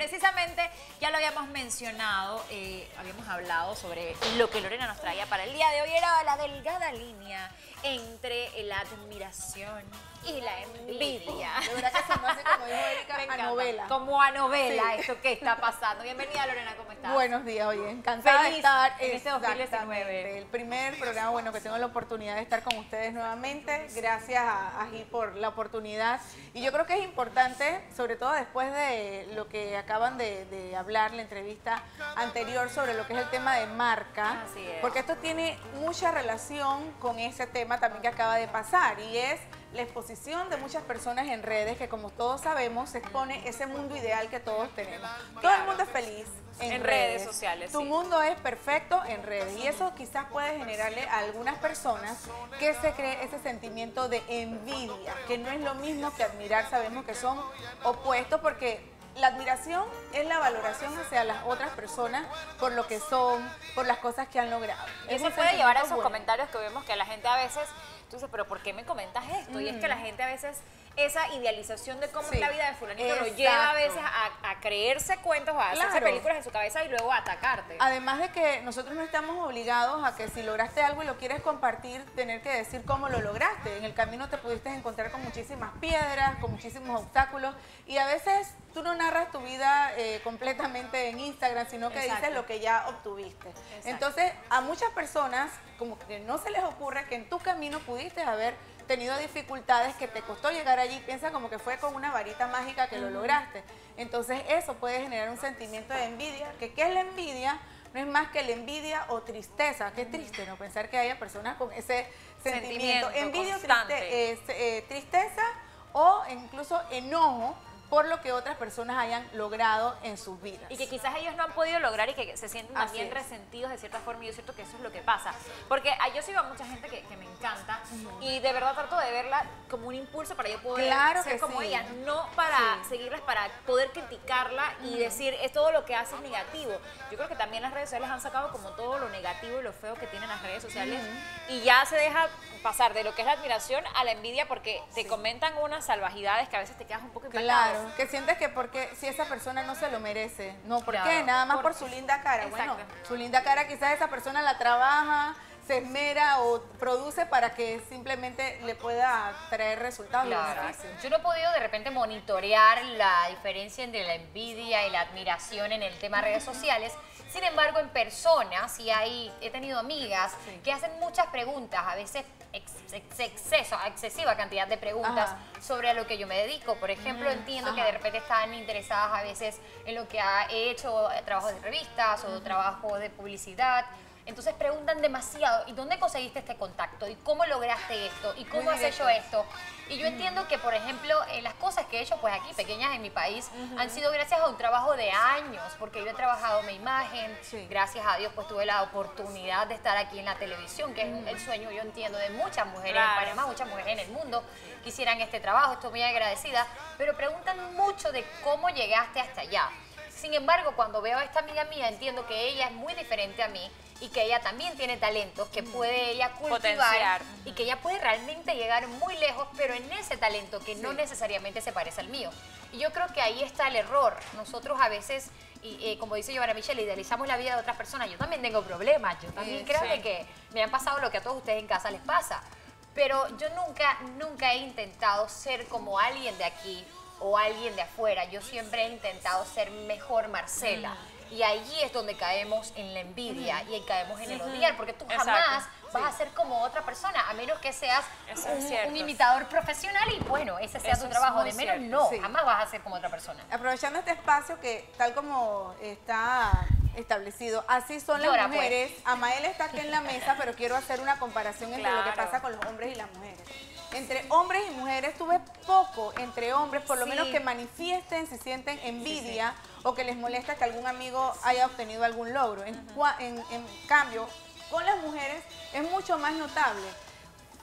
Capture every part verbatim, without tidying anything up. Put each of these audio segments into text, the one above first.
precisamente ya lo habíamos mencionado, eh, habíamos hablado sobre lo que Lorena nos traía para el día de hoy, era la delgada línea entre la admiración y la envidia. De verdad que sonó así, como dijo Erika, a novela. Como a novela, Sí. esto que está pasando. Bienvenida, Lorena, ¿cómo estás? Buenos días, oye, encantada Feliz de estar en este dos mil diecinueve. exactamente, el primer programa, bueno, que tengo la oportunidad de estar con ustedes nuevamente. Gracias a, a Gil por la oportunidad. Y yo creo que es importante, sobre todo después de lo que acaban de, de hablar, la entrevista anterior sobre lo que es el tema de marca, Así es. porque esto tiene mucha relación con ese tema también que acaba de pasar, y es la exposición de muchas personas en redes que, como todos sabemos, se expone ese mundo ideal que todos tenemos. Todo el mundo es feliz en, En redes. redes sociales, Tu sí. mundo es perfecto en redes, y eso quizás puede generarle a algunas personas que se cree ese sentimiento de envidia, que no es lo mismo que admirar. Sabemos que son opuestos, porque la admiración es la valoración hacia las otras personas por lo que son, por las cosas que han logrado. Y Es eso un puede llevar a sentimiento esos bueno. comentarios que vemos que la gente a veces, tú dices, pero ¿por qué me comentas esto? Y es que la gente a veces, esa idealización de cómo Sí, es la vida de fulanito lo exacto. lleva a veces a, a creerse cuentos, a hacerse Claro. películas en su cabeza y luego a atacarte. Además de que nosotros no estamos obligados a que si lograste algo y lo quieres compartir, tener que decir cómo lo lograste. En el camino te pudiste encontrar con muchísimas piedras, con muchísimos obstáculos, y a veces tú no narras tu vida eh, completamente en Instagram, sino que Exacto. dices lo que ya obtuviste. Exacto. Entonces, a muchas personas como que no se les ocurre que en tu camino pudiste haber tenido dificultades, que te costó llegar allí, piensa como que fue con una varita mágica que lo lograste. Entonces eso puede generar un sentimiento de envidia, que ¿qué es la envidia? No es más que la envidia o tristeza. Qué triste, ¿no? Pensar que haya personas con ese sentimiento. Sentimiento Envidia o constante. triste- es, eh, tristeza o incluso enojo por lo que otras personas hayan logrado en sus vidas. Y que quizás ellos no han podido lograr y que se sienten Así también es. resentidos de cierta forma, y yo siento que eso es lo que pasa. Porque ah, yo sigo a mucha gente que, que me encanta y de verdad trato de verla como un impulso para yo poder Claro ser que como sí. ella, no para Sí. seguirlas, para poder criticarla y decir es todo lo que hace es negativo. Yo creo que también las redes sociales han sacado como todo lo negativo y lo feo que tienen las redes sociales, y ya se deja pasar de lo que es la admiración a la envidia, porque te comentan unas salvajidades que a veces te quedas un poco impactado. Claro, que sientes que porque si esa persona no se lo merece. No, ¿por Claro. qué? Nada más Por- por, su linda cara. Bueno, Exacto. su linda cara quizás esa persona la trabaja, se esmera o produce para que simplemente le pueda traer resultados. y Claro. beneficios. Yo no he podido de repente monitorear la diferencia entre la envidia y la admiración en el tema redes sociales. Sin embargo, en persona, sí hay, he tenido amigas Sí. que hacen muchas preguntas, a veces ex, ex- exceso, excesiva cantidad de preguntas Ajá. sobre a lo que yo me dedico. Por ejemplo, entiendo que ajá. de repente están interesadas a veces en lo que ha hecho, eh, trabajos de revistas o trabajos de publicidad. Entonces preguntan demasiado, ¿y dónde conseguiste este contacto? ¿Y cómo lograste esto? ¿Y cómo Muy has directo. hecho esto? Y yo entiendo que, por ejemplo, eh, las cosas que he hecho pues aquí, pequeñas en mi país, han sido gracias a un trabajo de años, porque yo he trabajado mi imagen, Sí. gracias a Dios pues tuve la oportunidad de estar aquí en la televisión, que es el sueño, yo entiendo, de muchas mujeres Claro. en Panamá, muchas mujeres en el mundo quisieran este trabajo, estoy muy agradecida, pero preguntan mucho de cómo llegaste hasta allá. Sin embargo, cuando veo a esta amiga mía, entiendo que ella es muy diferente a mí y que ella también tiene talentos que puede ella cultivar Potenciar. y que ella puede realmente llegar muy lejos, pero en ese talento que no necesariamente se parece al mío. Y yo creo que ahí está el error. Nosotros a veces, y, eh, como dice Giovanna Michelle, idealizamos la vida de otras personas. Yo también tengo problemas, yo también Sí, creo sí. que me han pasado lo que a todos ustedes en casa les pasa. Pero yo nunca, nunca he intentado ser como alguien de aquí o alguien de afuera. Yo siempre he intentado ser mejor Marcela. Y allí es donde caemos en la envidia y ahí caemos en el odiar, porque tú Exacto, jamás vas sí. a ser como otra persona, a menos que seas Eso es un, cierto. un imitador profesional y bueno, ese sea Eso tu es trabajo. muy De menos cierto, no, sí. jamás vas a ser como otra persona. Aprovechando este espacio que tal como está establecido, así son las Llora, pues. mujeres. Amael está aquí en la mesa, pero quiero hacer una comparación entre lo que Claro. pasa con los hombres y las mujeres. Entre hombres y mujeres tuve poco entre hombres, por lo Sí. menos que manifiesten si sienten envidia o que les molesta que algún amigo haya obtenido algún logro. En, cua- en- en cambio, con las mujeres es mucho más notable.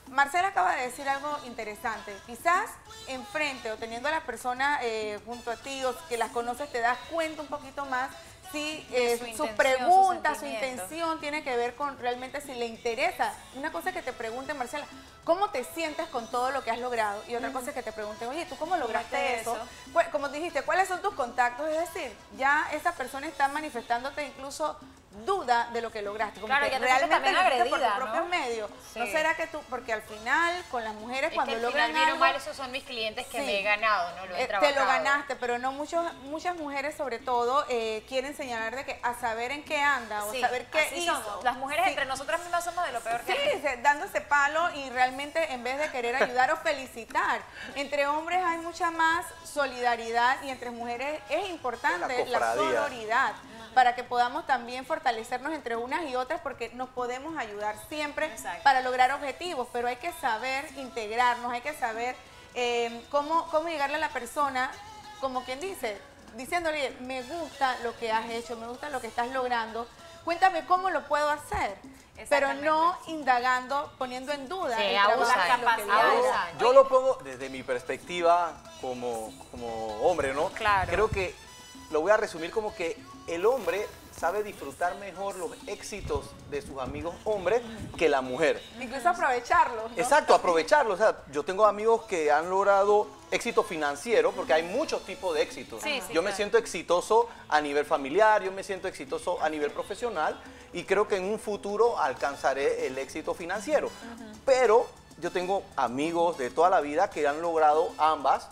Marcela acaba de decir algo interesante. Quizás enfrente o teniendo a las personas eh, junto a ti o que las conoces te das cuenta un poquito más si eh, su sus intención, preguntas, su su sentimiento. intención tiene que ver con realmente si le interesa. Una cosa es que te pregunten, Marcela, ¿cómo te sientes con todo lo que has logrado? Y otra cosa es que te pregunten, oye, ¿tú cómo lograste ¿Lograste eso? eso? Pues, como dijiste, ¿cuáles son tus contactos? Es decir, ya esa persona está manifestándote incluso duda de lo que lograste. Como Claro, que ya te sientes también lo hiciste por agredida, tus ¿no? propios medios. ¿No Sí. será que tú, porque al final con las mujeres Es cuando que al logran final, bien o algo, mal, esos son mis clientes que sí, me he ganado, ¿no? Lo he eh, trabajado. te lo ganaste, pero no muchos, muchas mujeres sobre todo eh, quieren señalar de que a saber en qué anda o Sí, saber qué así hizo. somos. Las mujeres Sí. entre nosotras mismas somos de lo peor que Sí, hay. se- dándose palo y realmente en vez de querer ayudar o felicitar. Entre hombres hay mucha más solidaridad y entre mujeres es importante La la, cofradía. sororidad para que podamos también fortalecernos entre unas y otras porque nos podemos ayudar siempre Exacto. para lograr objetivos, pero hay que saber integrarnos, hay que saber eh, cómo, cómo llegarle a la persona, como quien dice, diciéndole, me gusta lo que has hecho, me gusta lo que estás logrando, cuéntame cómo lo puedo hacer, pero no indagando, poniendo en duda Sí, el abusan, trabajo y lo que abusan. logra. abusan. Yo lo pongo desde mi perspectiva como, como hombre, ¿no? Claro. Creo que lo voy a resumir como que el hombre sabe disfrutar mejor los éxitos de sus amigos hombres que la mujer. Incluso aprovecharlo, ¿no? Exacto, aprovecharlo. O sea, yo tengo amigos que han logrado éxito financiero porque hay muchos tipos de éxitos. Sí, sí, yo me claro. siento exitoso a nivel familiar, yo me siento exitoso a nivel profesional y creo que en un futuro alcanzaré el éxito financiero. Pero yo tengo amigos de toda la vida que han logrado ambas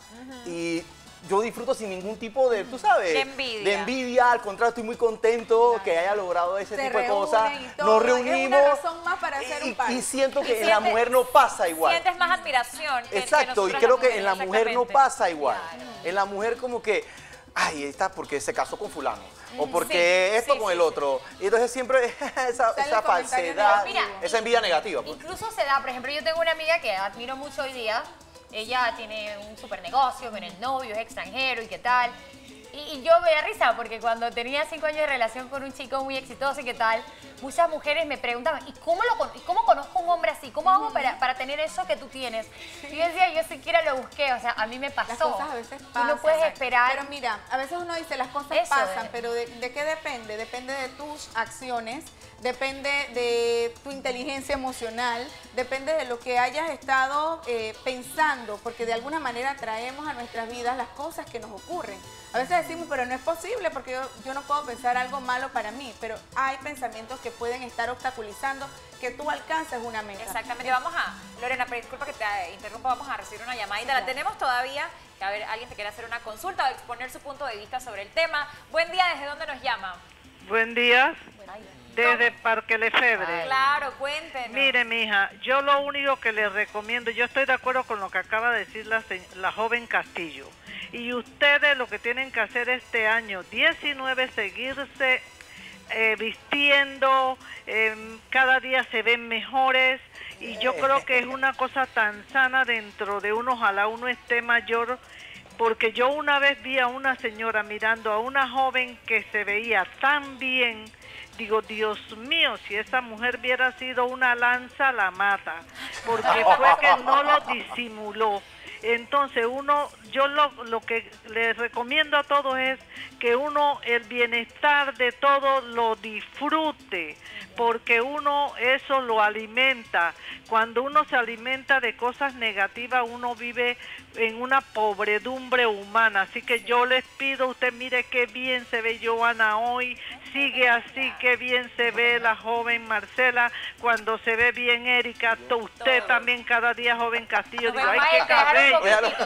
y yo disfruto sin ningún tipo de, tú sabes, De envidia. de envidia. Al contrario, estoy muy contento que haya logrado ese Se tipo de reúnen cosas. y todo, Nos es una reunimos razón más para hacer un y, par. y siento que Y en la sientes- mujer no pasa igual. Sientes más admiración. que- que Exacto, y nosotros creo las que en la mujeres, mujer no exactamente. pasa igual. En la mujer como que, ay, está porque se casó con fulano. O porque sí, esto sí, con sí, el otro. Y entonces siempre esa, Sale esa el comentario falsedad, negativo. esa envidia negativa. pues. Incluso se da, por ejemplo, yo tengo una amiga que admiro mucho hoy día. Ella tiene un super negocio con el novio, es extranjero y qué tal. Y, y yo me da risa porque cuando tenía cinco años de relación con un chico muy exitoso y qué tal, muchas mujeres me preguntaban, ¿y cómo, lo, con- y cómo conozco a un hombre así? ¿Cómo hago para, para tener eso que tú tienes? Y yo decía, yo siquiera lo busqué, o sea, a mí me pasó. Las cosas a veces Tú pasan. no puedes esperar. Pero mira, a veces uno dice las cosas Eso pasan, es. pero de, ¿de qué depende? Depende de tus acciones, depende de tu inteligencia emocional, depende de lo que hayas estado eh, pensando, porque de alguna manera traemos a nuestras vidas las cosas que nos ocurren. A veces decimos, pero no es posible porque yo, yo no puedo pensar algo malo para mí, pero hay pensamientos que pueden estar obstaculizando que tú alcances una meta. Exactamente, vamos a, Lorena, pero disculpa que te interrumpa, vamos a recibir una llamadita, la tenemos todavía, que a ver, alguien te quiere hacer una consulta o exponer su punto de vista sobre el tema. Buen día, ¿desde dónde nos llama? Buen día, Ay, desde Parque Lefebvre. Claro, cuéntenos. Mire, mija, yo lo único que les recomiendo, yo estoy de acuerdo con lo que acaba de decir la, se- la joven Castillo. Y ustedes lo que tienen que hacer este año diecinueve, seguirse eh, vistiendo, eh, cada día se ven mejores. Y yo creo que es una cosa tan sana dentro de uno, ojalá uno esté mayor. Porque yo una vez vi a una señora mirando a una joven que se veía tan bien, digo, Dios mío, si esa mujer hubiera sido una lanza, la mata, porque fue que no lo disimuló. Entonces uno, yo lo, lo que les recomiendo a todos es que uno el bienestar de todo lo disfrute, porque uno eso lo alimenta. Cuando uno se alimenta de cosas negativas, uno vive en una pobredumbre humana. Así que yo les pido, usted mire qué bien se ve Joana hoy, sigue así, qué bien se ve la joven Marcela, cuando se ve bien Erika, to- usted también cada día joven Castillo, digo, ay, qué cabello,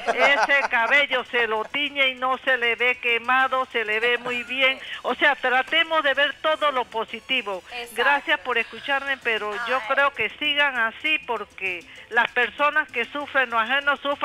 ese cabello se lo tiñe y no se le ve quemado, se le ve muy bien. O sea, tratemos de ver todo lo positivo. Exacto. Gracias por escucharme, pero yo creo que sigan así porque las personas que sufren lo ajeno sufren hasta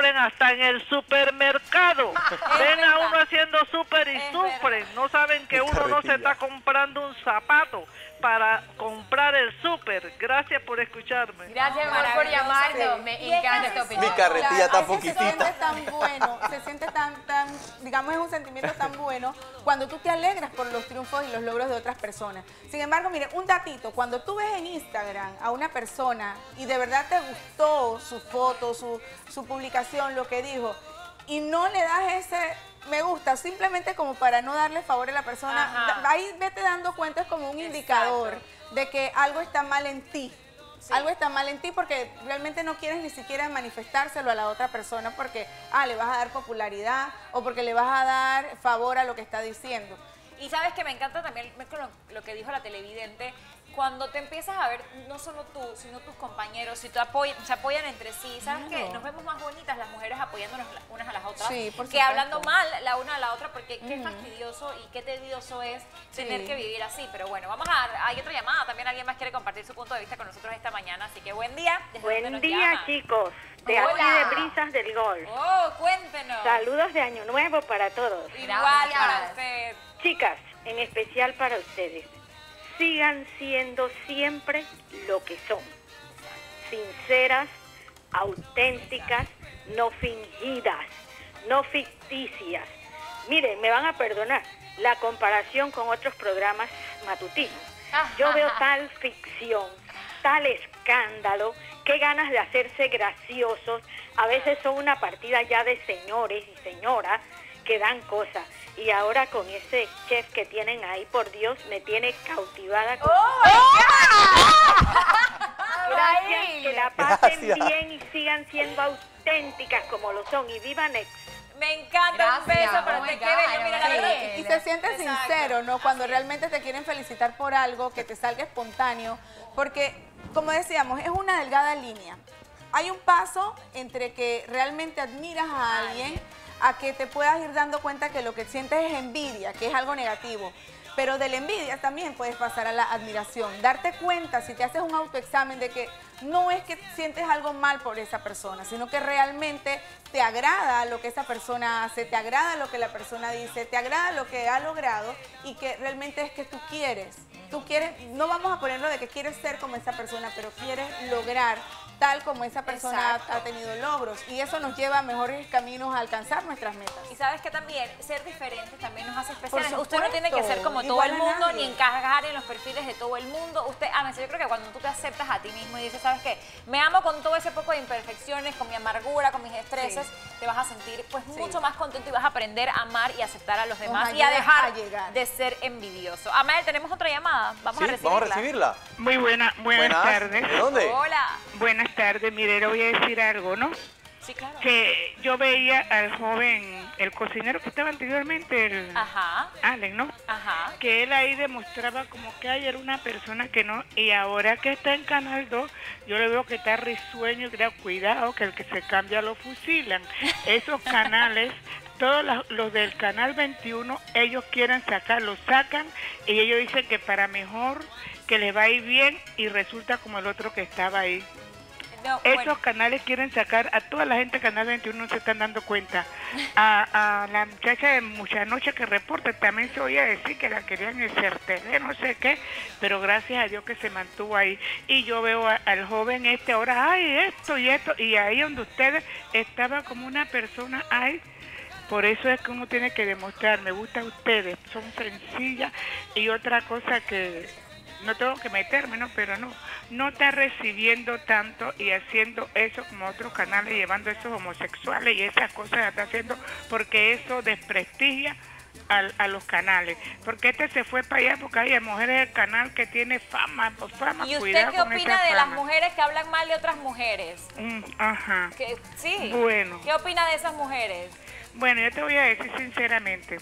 hasta en el supermercado. Ven a uno haciendo súper y Es sufren. No saben que Es uno no se carretilla. está comprando un zapato para comprar el súper. Gracias por escucharme. Gracias, amor, por Maravilloso. llamarnos. Me Y es que encanta así esta son. opinión. Mi carretilla Claro, tan es que se siente poquitita. tan bueno, se siente tan, tan, digamos, es un sentimiento tan bueno cuando tú te alegras por los triunfos y los logros de otras personas. Sin embargo, mire, un datito, cuando tú ves en Instagram a una persona y de verdad te gustó su foto, su, su publicación, lo que dijo, y no le das ese me gusta, simplemente como para no darle favor a la persona, Ajá. da- ahí vete dando cuenta, es como un indicador de que algo está mal en ti. Sí. Algo está mal en ti porque realmente no quieres ni siquiera manifestárselo a la otra persona porque, ah, le vas a dar popularidad o porque le vas a dar favor a lo que está diciendo. Y sabes que me encanta también con lo, lo que dijo la televidente, cuando te empiezas a ver, no solo tú, sino tus compañeros, si te apoyan, se apoyan entre sí, ¿sabes qué? Claro. Nos vemos más bonitas las mujeres apoyándonos la- unas a las otras, Sí, por que supuesto. hablando mal la una a la otra, porque qué fastidioso y qué tedioso es tener Sí. que vivir así. Pero bueno, vamos a, hay otra llamada, también alguien más quiere compartir su punto de vista con nosotros esta mañana, así que buen día. ¿Desde dónde Buen nos día, llama? chicos, de Hola. aquí de Brisas del Golf. Oh, cuéntenos. Saludos de Año Nuevo para todos. Igual Gracias. para usted. Chicas, en especial para ustedes, sigan siendo siempre lo que son. Sinceras, auténticas, no fingidas, no ficticias. Miren, me van a perdonar la comparación con otros programas matutinos. Yo veo tal ficción, tal escándalo, qué ganas de hacerse graciosos. A veces son una partida ya de señores y señoras que dan cosas. Y ahora con ese chef que tienen ahí, por Dios, me tiene cautivada. Con... Gracias, que la pasen Gracias. bien y sigan siendo auténticas como lo son. Y vivan ex. Me encanta, un Gracias. beso, pero Oh te my quede God, bello. Mira, la sí. verdad, Y se siente Exacto. sincero, ¿no? Cuando Así es. realmente te quieren felicitar por algo, que te salga espontáneo, porque, como decíamos, es una delgada línea. Hay un paso entre que realmente admiras a alguien, a que te puedas ir dando cuenta que lo que sientes es envidia, que es algo negativo. Pero de la envidia también puedes pasar a la admiración. Darte cuenta, si te haces un autoexamen, de que no es que sientes algo mal por esa persona, sino que realmente te agrada lo que esa persona hace, te agrada lo que la persona dice, te agrada lo que ha logrado y que realmente es que tú quieres. Tú quieres, no vamos a ponerlo de que quieres ser como esa persona, pero quieres lograr tal como esa persona Exacto. ha, ha tenido logros. Y eso nos lleva a mejores caminos a alcanzar nuestras metas. Y sabes que también ser diferentes también nos hace especiales. Por Usted no tiene que ser como todo igual el a mundo, nadie. ni encajar en los perfiles de todo el mundo. Usted, ah, yo creo que cuando tú te aceptas a ti mismo y dices, ¿sabes qué? Me amo con todo ese poco de imperfecciones, con mi amargura, con mis estreses, te vas a sentir pues mucho más contento y vas a aprender a amar y aceptar a los demás y a ayuda dejar a llegar. de ser envidioso. Amael, tenemos otra llamada. Vamos Sí, a recibirla. vamos a recibirla. Muy buena, buenas, Buenas. tardes. ¿De dónde? Hola. Buenas tardes, mire, le voy a decir algo, ¿no? Sí, claro. Que yo veía al joven, el cocinero que estaba anteriormente, el Ajá, Alex, ¿no? ajá. Que él ahí demostraba como que ayer era una persona que no, y ahora que está en Canal dos, yo le veo que está risueño, que da cuidado, que el que se cambia lo fusilan. Esos canales, todos los, los del Canal veintiuno, ellos quieren sacar, lo sacan, y ellos dicen que para mejor, que les va a ir bien, y resulta como el otro que estaba ahí. No, Esos bueno. canales quieren sacar a toda la gente de Canal veintiuno, no se están dando cuenta. A, a la muchacha de Mucha Noche que reporta, también se oía decir que la querían en Certeve, no sé qué, pero gracias a Dios que se mantuvo ahí. Y yo veo a- al joven este ahora, ay, esto y esto, y ahí donde ustedes estaba como una persona, ay. Por eso es que uno tiene que demostrar, me gusta a ustedes, son sencillas. Y otra cosa que no tengo que meterme, ¿no? Pero no, no está recibiendo tanto y haciendo eso como otros canales, llevando esos homosexuales y esas cosas que está haciendo, porque eso desprestigia a, a los canales. Porque este se fue para allá porque hay mujeres del canal que tiene fama, pues fama, ¿Y usted cuidado qué con opina esa de las fama. mujeres que hablan mal de otras mujeres? Mm, ajá. ¿Qué- sí. Bueno. ¿Qué opina de esas mujeres? Bueno, yo te voy a decir sinceramente,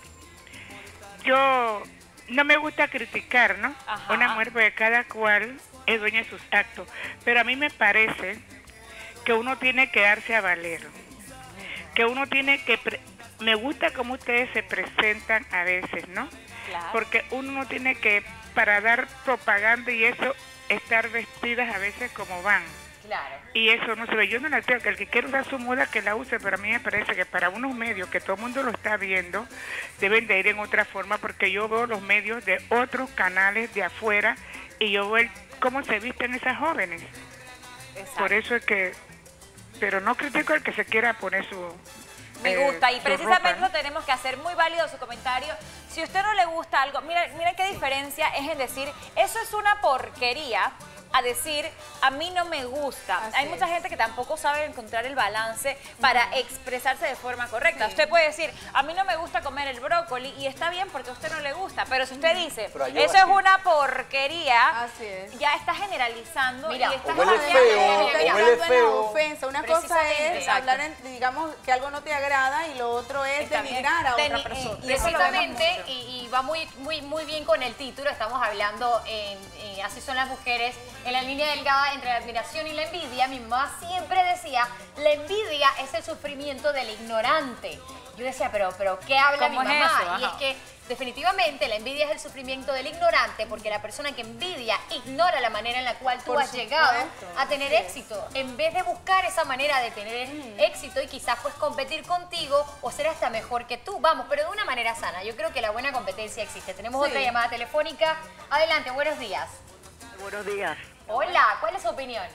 yo no me gusta criticar, ¿no? Ajá. Una mujer, porque cada cual es dueña de sus actos, pero a mí me parece que uno tiene que darse a valer, que uno tiene que... pre- me gusta cómo ustedes se presentan a veces, ¿no? Claro. Porque uno no tiene que, para dar propaganda y eso, estar vestidas a veces como van. Claro. Y eso no se ve. Yo no la tengo, que el que quiera usar su moda que la use, pero a mí me parece que para unos medios que todo el mundo lo está viendo, deben de ir en otra forma, porque yo veo los medios de otros canales de afuera y yo veo el, cómo se visten esas jóvenes. Exacto. Por eso es que, pero no critico al que se quiera poner su... Me eh, gusta y su precisamente ropa. lo tenemos que hacer muy válido su comentario. Si a usted no le gusta algo, mira, mira qué diferencia es en decir, eso es una porquería, a decir, a mí no me gusta. Así Hay mucha es. gente que tampoco sabe encontrar el balance para expresarse de forma correcta. Usted puede decir, a mí no me gusta comer el brócoli y está bien porque a usted no le gusta, pero si usted dice, Pero yo eso así. es una porquería, Así es. ya está generalizando Mira, y está o huele cambiando- feo, Está o huele entrando en la feo. ofensa. Una cosa Precisamente, es exacto. hablar, en, digamos, que algo no te agrada y lo otro es Está bien. denigrar a Deni- otra persona. y eso lo vemos Precisamente, mucho. y, y va muy, muy, muy bien con el título, estamos hablando en, en Así son las mujeres, en la línea delgada entre la admiración y la envidia. Mi mamá siempre decía, la envidia es el sufrimiento del ignorante. Yo decía, pero, pero ¿qué habla mi ¿Cómo es mamá? eso? Y es Ajá. que definitivamente la envidia es el sufrimiento del ignorante, porque la persona que envidia ignora la manera en la cual tú Por has llegado supuesto, a tener así es. éxito, en vez de buscar esa manera de tener éxito y quizás pues competir contigo o ser hasta mejor que tú, vamos, pero de una manera sana. Yo creo que la buena competencia existe. Tenemos Sí. otra llamada telefónica. Adelante, buenos días. Buenos días. Hola, ¿cuál es su opinión?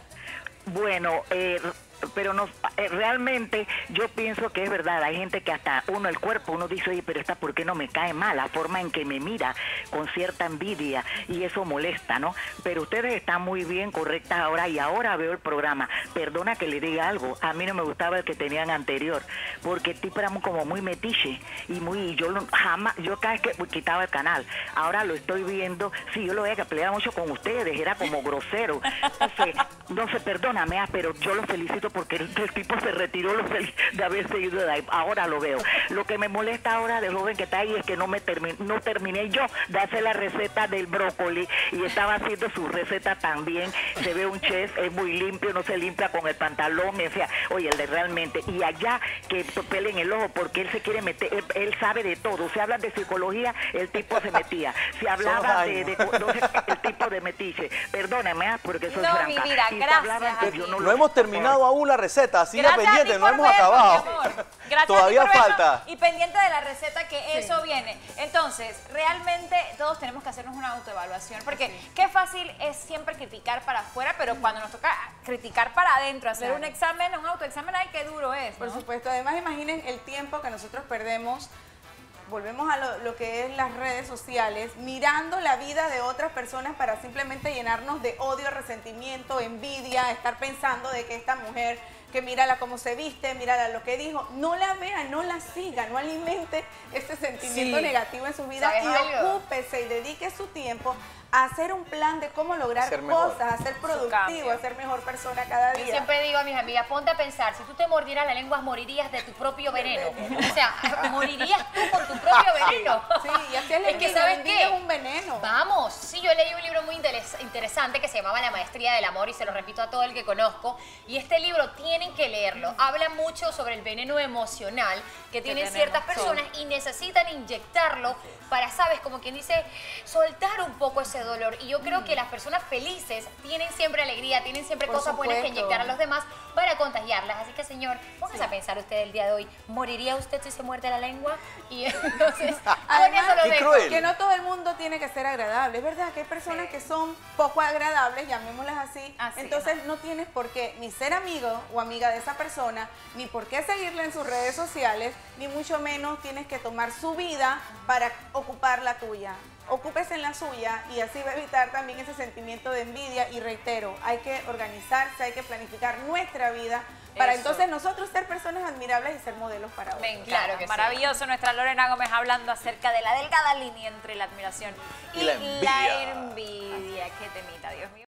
Bueno, eh, pero no, eh, realmente yo pienso que es verdad. Hay gente que hasta uno, el cuerpo, uno dice, oye, pero esta ¿por qué no me cae mal? La forma en que me mira con cierta envidia y eso molesta, ¿no? Pero ustedes están muy bien, correctas ahora y ahora veo el programa. Perdona que le diga algo, a mí no me gustaba el que tenían anterior, porque el tipo era muy, como muy metiche y muy, yo lo- jamás, yo cada vez que quitaba el canal, ahora lo estoy viendo, sí, yo lo veía que peleaba mucho con ustedes, era como grosero. No sé, no sé, perdóname, ah, pero yo lo felicito porque el, el tipo se retiró lo fel- de haber seguido de ahí. Ahora lo veo. Lo que me molesta ahora del joven que está ahí es que no me termi- no terminé yo de hacer la receta del brócoli y estaba haciendo su receta también. Se ve un chef, es muy limpio, no se limpia con el pantalón, o sea, oye, el de realmente. Y allá que pelen el ojo porque él se quiere meter, él, él sabe de todo. Si hablan de psicología, el tipo se metía. Si hablaba de, de, de- no sé, el tipo de metiche. Perdóname, ah, porque soy No, franca. mi vida, Y si gracias hablaban, a pues, ti. yo No lo- hemos terminado aún la receta, sigue Gracias a ti pendiente, no por hemos vernos, acabado. mi amor. Gracias Todavía a ti por falta. vernos y pendiente de la receta que eso viene. Entonces, realmente todos tenemos que hacernos una autoevaluación, porque qué fácil es siempre criticar para afuera, pero cuando nos toca criticar para adentro, hacer Claro. un examen, un autoexamen, ay, qué duro es, Por ¿no? supuesto. Además, imaginen el tiempo que nosotros perdemos. Volvemos a lo, lo que es las redes sociales, mirando la vida de otras personas para simplemente llenarnos de odio, resentimiento, envidia, estar pensando de que esta mujer, que mírala cómo se viste, mírala lo que dijo, no la vea, no la siga, no alimente ese sentimiento Sí. negativo en su vida ¿Sabes y algo? ocúpese y dedique su tiempo a hacer un plan de cómo lograr Ser mejor. cosas, a ser productivo, cambio. a ser mejor persona cada Yo día. siempre digo a mis amigas, ponte a pensar, si tú te mordieras la lengua, morirías de tu propio veneno. O sea, morirías tú por tu propio veneno. Sí, y así es la Es que, envidia, ¿sabes la envidia qué? es un veneno. Vamos, sí, yo leí un libro muy interes- interesante que se llamaba La Maestría del Amor y se lo repito a todo el que conozco. Y este libro tienen que leerlo. Habla mucho sobre el veneno emocional que tienen tenemos ciertas personas y necesitan inyectarlo para, ¿sabes? Como quien dice, soltar un poco ese dolor. Y yo creo que las personas felices tienen siempre alegría, tienen siempre Por cosas buenas que supuesto. inyectar a los demás para contagiarlas. Así que, señor, póngase a pensar usted el día de hoy, ¿moriría usted si se muerde la lengua? Y entonces, con Además, eso lo qué dejo. cruel. Que no todo el mundo tiene que ser agradable, es verdad que hay personas que son poco agradables, llamémoslas así, Así, entonces no tienes por qué ni ser amigo o amiga de esa persona, ni por qué seguirla en sus redes sociales, ni mucho menos tienes que tomar su vida para ocupar la tuya. Ocúpese en la suya y así va a evitar también ese sentimiento de envidia y reitero, hay que organizarse, hay que planificar nuestra vida para Eso. entonces nosotros ser personas admirables y ser modelos para otros. Me encanta. Claro que sí. Maravilloso nuestra Lorena Gómez hablando acerca de la delgada línea entre la admiración y, Y la la envidia. envidia. Qué temita, Dios mío.